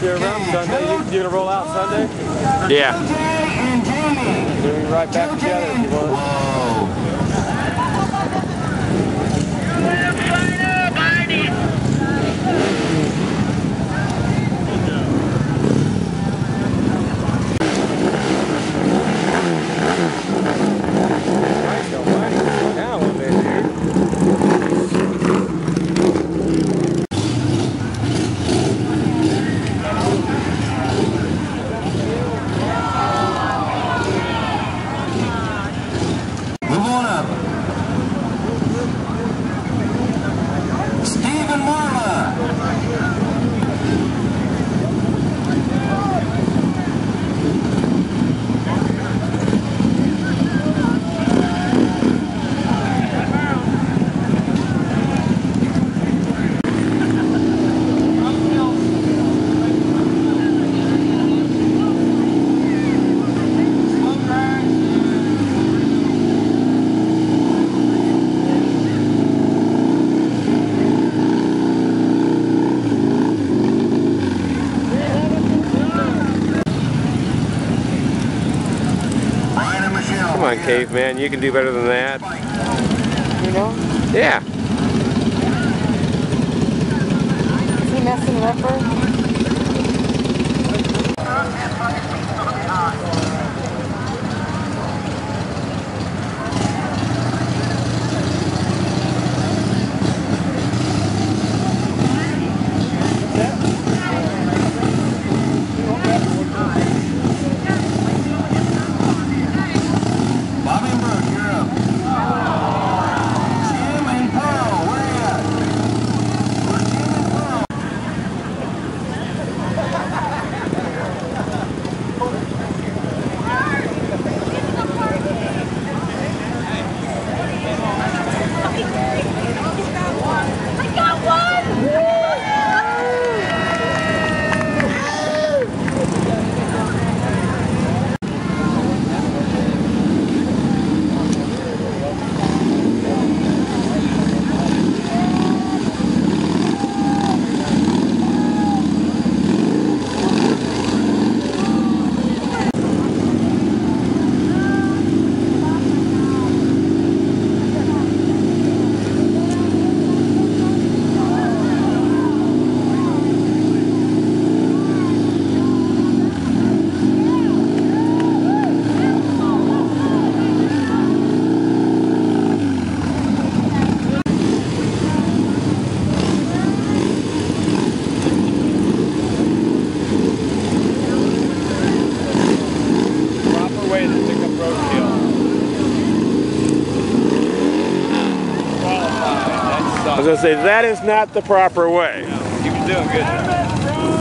You're around Sunday. You gonna roll out Sunday? Yeah. We'll be right back together if you want. Come on, caveman, you can do better than that. You know? Yeah. Is he messing with her? I was going to say, that is not the proper way. You've been doing good.